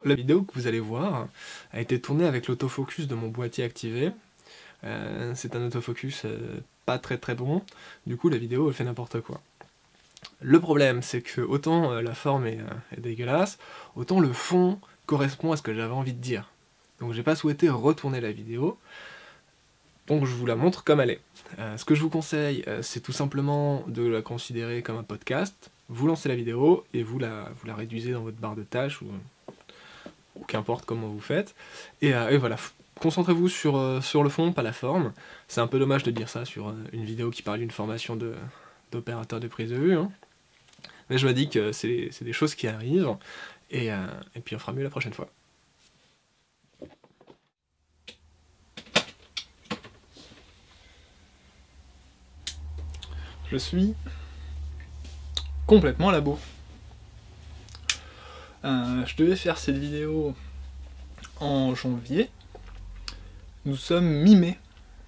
La vidéo que vous allez voir a été tournée avec l'autofocus de mon boîtier activé. C'est un autofocus pas très bon, du coup la vidéo elle fait n'importe quoi. Le problème c'est que autant la forme est dégueulasse, autant le fond correspond à ce que j'avais envie de dire. Donc j'ai pas souhaité retourner la vidéo, donc je vous la montre comme elle est. Ce que je vous conseille, c'est tout simplement de la considérer comme un podcast. Vous lancez la vidéo et vous la réduisez dans votre barre de tâches, ou qu'importe comment vous faites. Et voilà, concentrez-vous sur le fond, pas la forme. C'est un peu dommage de dire ça sur une vidéo qui parle d'une formation d'opérateur de prise de vue. Hein. Mais je me dis que c'est des choses qui arrivent, et puis on fera mieux la prochaine fois. Je suis complètement à la bourre. Je devais faire cette vidéo en janvier. Nous sommes mi-mai.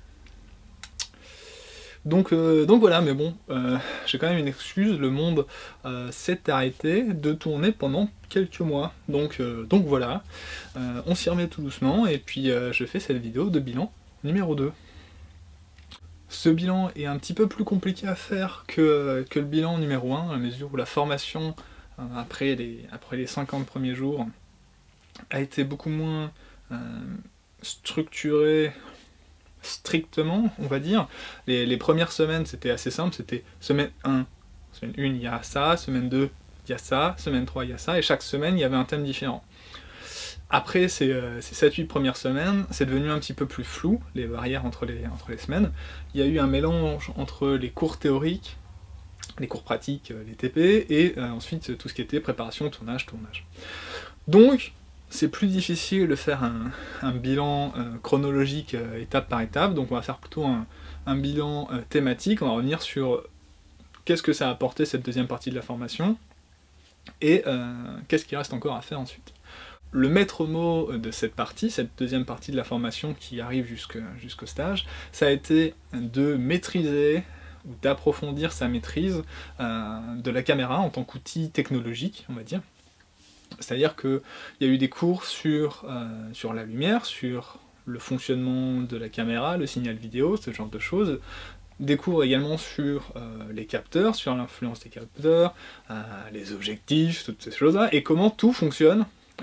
Donc voilà, mais bon, j'ai quand même une excuse, le monde s'est arrêté de tourner pendant quelques mois. Donc voilà, on s'y remet tout doucement, et puis je fais cette vidéo de bilan numéro 2. Ce bilan est un petit peu plus compliqué à faire que le bilan numéro 1, à mesure où la formation, après les 50 premiers jours, a été beaucoup moins structurée strictement, on va dire. Les premières semaines, c'était assez simple, c'était semaine 1, semaine 1, il y a ça, semaine 2, il y a ça, semaine 3, il y a ça, et chaque semaine, il y avait un thème différent. Après ces 7-8 premières semaines, c'est devenu un petit peu plus flou, les barrières entre les semaines. Il y a eu un mélange entre les cours théoriques, les cours pratiques, les TP, et ensuite tout ce qui était préparation, tournage. Donc, c'est plus difficile de faire un bilan chronologique étape par étape, donc on va faire plutôt un bilan thématique, on va revenir sur qu'est-ce que ça a apporté cette deuxième partie de la formation, et qu'est-ce qu'il reste encore à faire ensuite. Le maître mot de cette deuxième partie de la formation qui arrive jusqu'au stage, ça a été de maîtriser ou d'approfondir sa maîtrise de la caméra en tant qu'outil technologique, on va dire. C'est-à-dire qu'il y a eu des cours sur la lumière, sur le fonctionnement de la caméra, le signal vidéo, ce genre de choses. Des cours également sur les capteurs, sur l'influence des capteurs, les objectifs, toutes ces choses-là, et comment tout fonctionne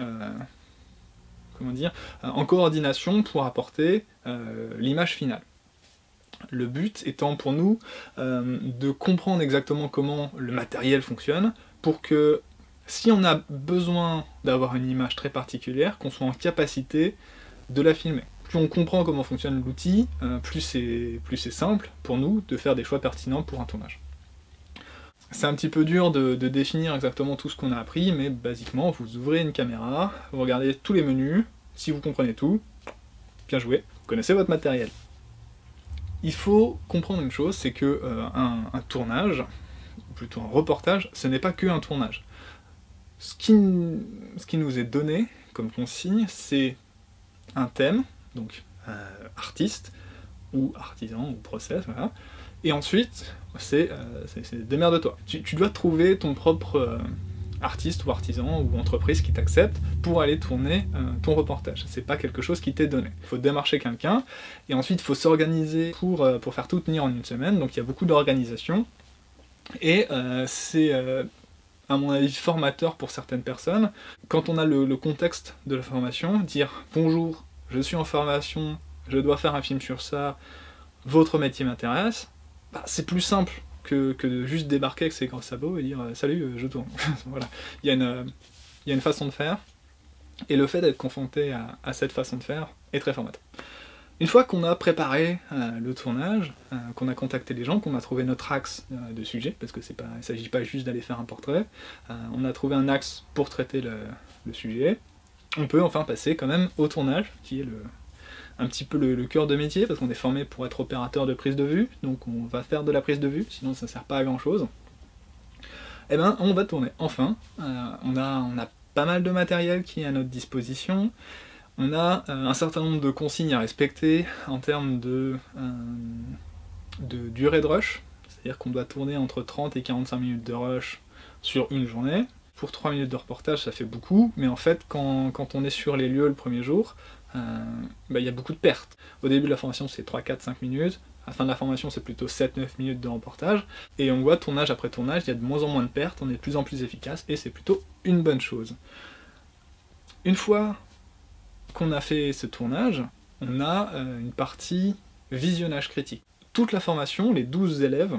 en coordination pour apporter l'image finale. Le but étant pour nous de comprendre exactement comment le matériel fonctionne, pour que si on a besoin d'avoir une image très particulière, qu'on soit en capacité de la filmer. Plus on comprend comment fonctionne l'outil, plus c'est simple pour nous de faire des choix pertinents pour un tournage. C'est un petit peu dur de définir exactement tout ce qu'on a appris, mais basiquement, vous ouvrez une caméra, vous regardez tous les menus, si vous comprenez tout, bien joué, vous connaissez votre matériel. Il faut comprendre une chose, c'est que un tournage, ou plutôt un reportage, ce n'est pas que un tournage. Ce qui nous est donné comme consigne, c'est un thème, donc artiste, ou artisan, ou process, voilà. Et ensuite, c'est démerde-toi. Tu dois trouver ton propre artiste ou artisan ou entreprise qui t'accepte pour aller tourner ton reportage. C'est pas quelque chose qui t'est donné. Il faut démarcher quelqu'un, et ensuite il faut s'organiser pour faire tout tenir en une semaine, donc il y a beaucoup d'organisation, et c'est à mon avis formateur pour certaines personnes. Quand on a le contexte de la formation, dire « Bonjour, je suis en formation, je dois faire un film sur ça, votre métier m'intéresse », bah, c'est plus simple que de juste débarquer avec ses grands sabots et dire « Salut, je tourne ». Voilà. Il y a une façon de faire, et le fait d'être confronté à cette façon de faire est très formateur. Une fois qu'on a préparé le tournage, qu'on a contacté les gens, qu'on a trouvé notre axe de sujet, parce que il ne s'agit pas juste d'aller faire un portrait, on a trouvé un axe pour traiter le sujet, on peut enfin passer quand même au tournage, qui est un petit peu le cœur de métier, parce qu'on est formé pour être opérateur de prise de vue, donc on va faire de la prise de vue, sinon ça ne sert pas à grand chose. Et ben on va tourner. Enfin, on a pas mal de matériel qui est à notre disposition, on a un certain nombre de consignes à respecter en termes de durée de rush, c'est-à-dire qu'on doit tourner entre 30 et 45 minutes de rush sur une journée. Pour 3 minutes de reportage, ça fait beaucoup, mais en fait, quand on est sur les lieux le premier jour, il y a beaucoup de pertes. Au début de la formation, c'est 3, 4, 5 minutes. À la fin de la formation, c'est plutôt 7-9 minutes de reportage. Et on voit, tournage après tournage, il y a de moins en moins de pertes, on est de plus en plus efficace, et c'est plutôt une bonne chose. Une fois qu'on a fait ce tournage, on a une partie visionnage critique. Toute la formation, les 12 élèves,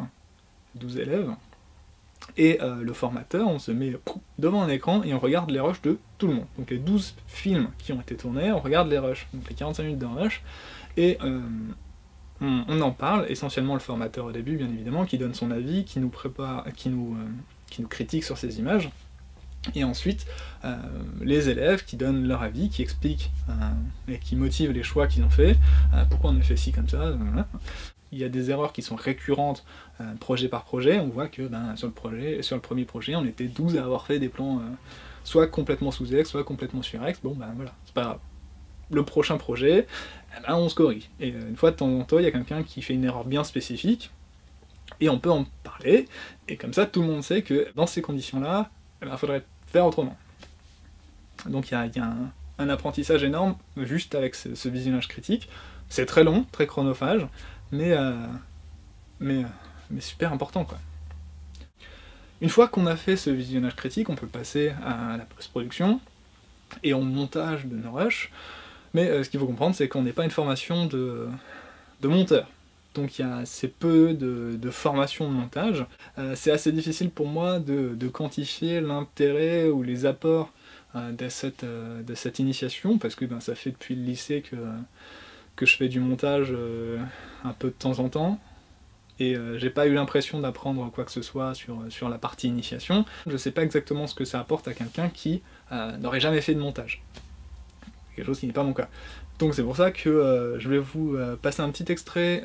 et le formateur, on se met devant un écran et on regarde les rushs de tout le monde. Donc les 12 films qui ont été tournés, on regarde les rushs, donc les 45 minutes d'un rush, et on en parle, essentiellement le formateur au début, bien évidemment, qui donne son avis, qui nous prépare, qui nous critique sur ces images, et ensuite les élèves qui donnent leur avis, qui expliquent et qui motivent les choix qu'ils ont faits, pourquoi on a fait ci comme ça, voilà. Il y a des erreurs qui sont récurrentes projet par projet. On voit que sur le premier projet, on était 12 à avoir fait des plans soit complètement sous X, soit complètement sur X. Bon voilà, c'est pas grave. Le prochain projet, on se corrige. Et une fois de temps en temps, il y a quelqu'un qui fait une erreur bien spécifique, et on peut en parler, et comme ça tout le monde sait que dans ces conditions-là, il faudrait faire autrement. Donc il y a un apprentissage énorme juste avec ce visionnage critique. C'est très long, très chronophage, mais super important, quoi. Une fois qu'on a fait ce visionnage critique, on peut passer à la post-production et au montage de nos rushs, mais ce qu'il faut comprendre, c'est qu'on n'est pas une formation de monteur. Donc il y a assez peu de formation de montage. C'est assez difficile pour moi de quantifier l'intérêt ou les apports de cette initiation, parce que ça fait depuis le lycée que je fais du montage un peu de temps en temps, et j'ai pas eu l'impression d'apprendre quoi que ce soit sur la partie initiation. Je sais pas exactement ce que ça apporte à quelqu'un qui n'aurait jamais fait de montage. Quelque chose qui n'est pas mon cas. Donc c'est pour ça que je vais vous passer un petit extrait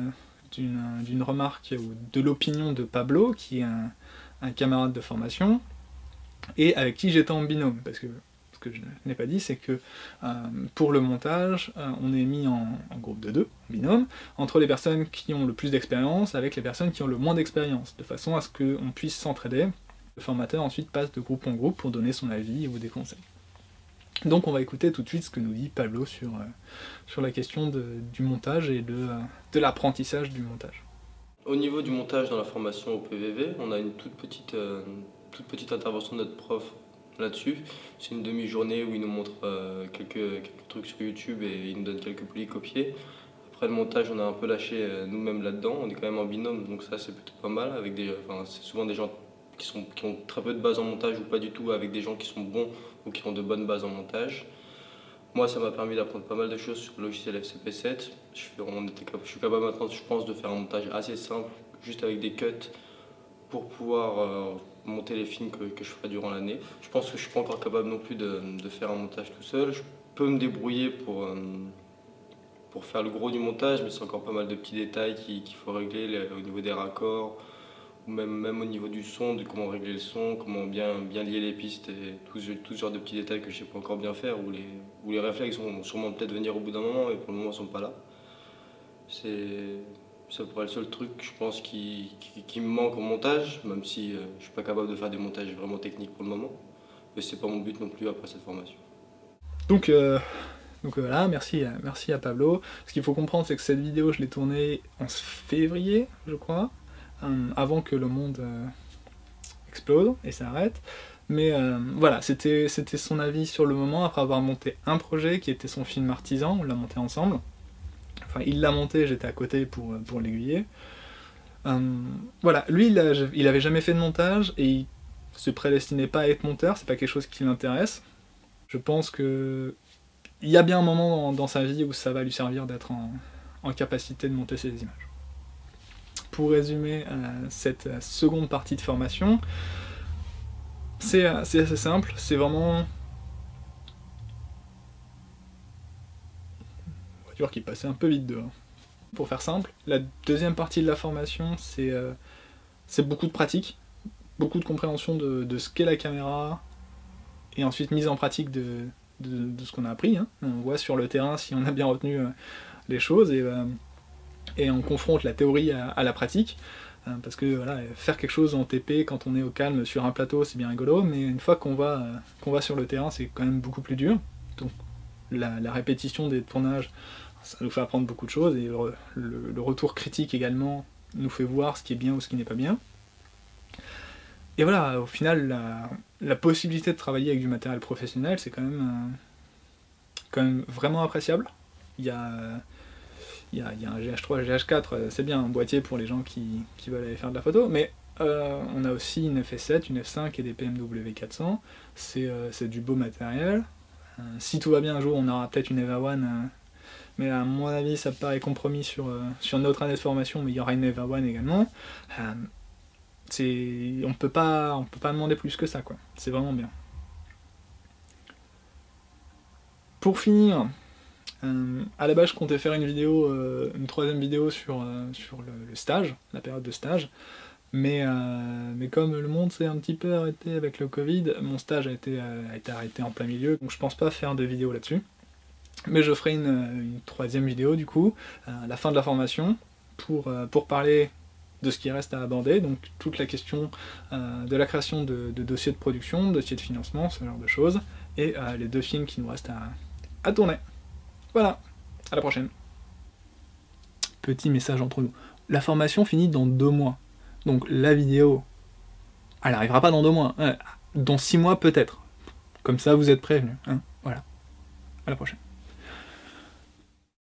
d'une remarque ou de l'opinion de Pablo, qui est un camarade de formation, et avec qui j'étais en binôme, parce que ce que je n'ai pas dit, c'est que pour le montage, on est mis en groupe de 2, en binôme, entre les personnes qui ont le plus d'expérience avec les personnes qui ont le moins d'expérience, de façon à ce qu'on puisse s'entraider. Le formateur ensuite passe de groupe en groupe pour donner son avis ou des conseils. Donc on va écouter tout de suite ce que nous dit Pablo sur la question du montage et de l'apprentissage du montage. Au niveau du montage dans la formation au PVV, on a une toute petite intervention de notre prof là-dessus. C'est une demi-journée où il nous montre quelques trucs sur YouTube et il nous donne quelques polycopiés. Après le montage, on a un peu lâché nous-mêmes là-dedans. On est quand même en binôme, donc ça c'est plutôt pas mal. C'est souvent des gens qui ont très peu de bases en montage ou pas du tout, avec des gens qui sont bons ou qui ont de bonnes bases en montage. Moi, ça m'a permis d'apprendre pas mal de choses sur le logiciel FCP7. Je suis capable maintenant, je pense, de faire un montage assez simple, juste avec des cuts, pour pouvoir monter les films que je ferai durant l'année. Je pense que je ne suis pas encore capable non plus de faire un montage tout seul. Je peux me débrouiller pour faire le gros du montage, mais c'est encore pas mal de petits détails qu'il faut régler au niveau des raccords, ou même au niveau du son, de comment régler le son, comment bien lier les pistes, et tout ce genre de petits détails que je ne sais pas encore bien faire, où les réflexes vont sûrement peut-être venir au bout d'un moment, mais pour le moment ils ne sont pas là. Ça pourrait être le seul truc, je pense, qui me manque au montage, même si je ne suis pas capable de faire des montages vraiment techniques pour le moment. Mais c'est pas mon but non plus après cette formation. Donc voilà, merci à Pablo. Ce qu'il faut comprendre, c'est que cette vidéo, je l'ai tournée en février, je crois, avant que le monde explose et s'arrête. Mais voilà, c'était son avis sur le moment, après avoir monté un projet qui était son film artisan, on l'a monté ensemble. Enfin, il l'a monté, j'étais à côté pour l'aiguiller. Voilà, lui, il avait jamais fait de montage, et il se prédestinait pas à être monteur, c'est pas quelque chose qui l'intéresse. Je pense que il y a bien un moment dans sa vie où ça va lui servir d'être en capacité de monter ses images. Pour résumer cette seconde partie de formation, c'est assez simple, c'est vraiment... On va dire qu'il passait un peu vite dehors. Pour faire simple, la deuxième partie de la formation, c'est beaucoup de pratique, beaucoup de compréhension de ce qu'est la caméra, et ensuite mise en pratique de ce qu'on a appris. Hein. On voit sur le terrain si on a bien retenu les choses, et on confronte la théorie à la pratique. parce que voilà, faire quelque chose en TP quand on est au calme sur un plateau, c'est bien rigolo, mais une fois qu'on va sur le terrain, c'est quand même beaucoup plus dur. Donc la répétition des tournages, ça nous fait apprendre beaucoup de choses, et le retour critique également nous fait voir ce qui est bien ou ce qui n'est pas bien. Et voilà, au final, la possibilité de travailler avec du matériel professionnel, c'est quand même vraiment appréciable. Il y a un GH3, GH4, c'est bien, un boîtier pour les gens qui veulent aller faire de la photo, mais on a aussi une FS7, une F5 et des PMW 400, c'est du beau matériel. Si tout va bien un jour, on aura peut-être une EVA One, mais à mon avis, ça paraît compromis sur notre année de formation, mais il y aura une EVA One également. On peut pas demander plus que ça, quoi. C'est vraiment bien. Pour finir, à la base, je comptais faire une troisième vidéo sur le stage, la période de stage, mais comme le monde s'est un petit peu arrêté avec le Covid, mon stage a été arrêté en plein milieu, donc je pense pas faire de vidéo là-dessus. Mais je ferai une troisième vidéo, du coup, à la fin de la formation, pour parler de ce qui reste à aborder, donc toute la question de la création de dossiers de production, dossiers de financement, ce genre de choses, et les 2 films qui nous restent à tourner. Voilà, à la prochaine. Petit message entre nous. La formation finit dans 2 mois. Donc la vidéo, elle n'arrivera pas dans 2 mois. Dans 6 mois peut-être. Comme ça, vous êtes prévenus. Voilà. À la prochaine.